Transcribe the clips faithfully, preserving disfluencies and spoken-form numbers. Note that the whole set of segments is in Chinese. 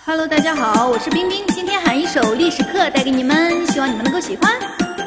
Hello， 大家好，我是冰冰，今天喊一首历史课带给你们，希望你们能够喜欢。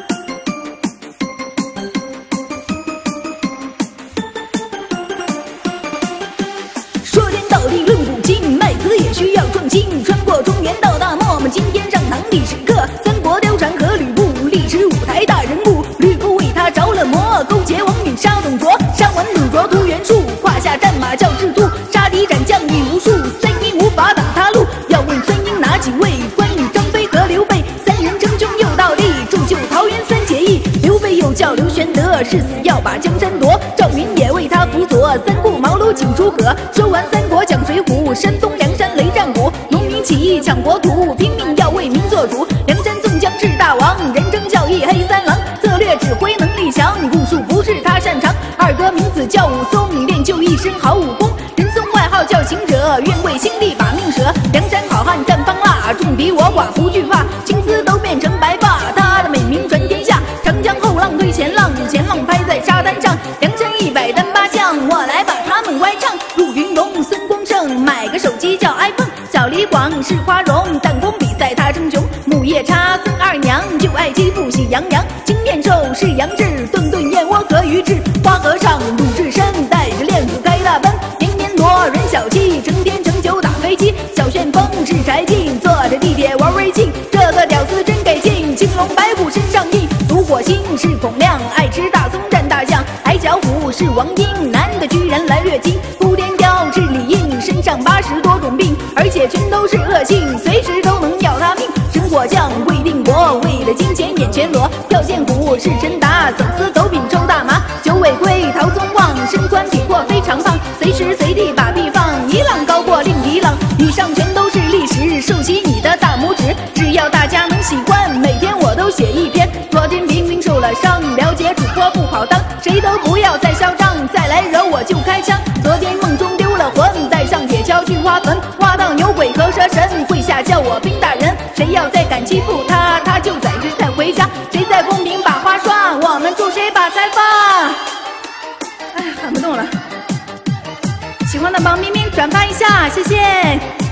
说点道理论古今，卖词也需要创新。穿过中原到大漠，我们今天上堂历史课。三国貂蝉和吕布，历史舞台大人物。吕布为他着了魔，勾结王允杀董卓，杀完董卓屠袁术，胯下战马叫赤兔，杀敌斩将亦无数，三英无法挡他路。要问三英哪几位？关羽、张飞和刘备，三人称兄又道弟，铸就桃园三结义。刘备又叫刘玄德，誓死要把江山夺。赵云也为他辅佐，三顾茅庐请诸葛。说完三国讲水浒，山东梁山雷战鼓，农民起义抢国土，拼命要为民做主。梁山纵将是大王，人称教义黑三郎，策略指挥能力强，武术不是他擅长。二哥名字叫武松，练就一身好武功，人送外号叫行者，愿为兄弟把命舍。梁山好汉战方腊，众敌我寡不惧怕，青丝都变成白发，他的美名传天下。长江后浪推前浪，前浪拍在沙滩上，梁山一百单八将，我来把他们歪唱。陆云龙、孙光胜，买个手机叫 iPhone， 小李广是花荣，弹弓比赛他称雄。母夜叉孙二娘就爱欺负喜羊羊，青面兽是杨志，顿顿燕窝和鱼翅。花和尚鲁智深带着练斧开大奔，年年夺人小气，成天成宿打飞机。小旋风是柴进，坐着地铁玩微信，这个屌丝真给劲，青龙白虎身上印。独火星是孔亮，爱吃大葱蘸大酱。矮小虎是王英，男的居然来掠金。扑天雕是李应，身上八十多种病，而且全都是恶性，随时都能要他命。神火将魏定国，为了金钱眼全裸。跳涧虎是陈达，走私狗品抽大麻。九尾龟陶宗旺，身宽体魄非常胖，随时随地把屁放，一浪高过另一浪。以上全都是历史，竖起你的大拇指，只要大家能喜欢，每天我都写一篇。昨天冰冰受了伤，了解主播不好当，谁都不要再嚣张，再来惹我就开枪。昨天梦中丢了魂，带上铁锹去挖坟，挖到牛鬼和蛇神，跪下叫我冰大人。谁要再敢欺负他，他就宰只菜回家。谁在公屏把花刷，我们祝谁把财发。哎，喊不动了。喜欢的帮冰冰转发一下，谢谢。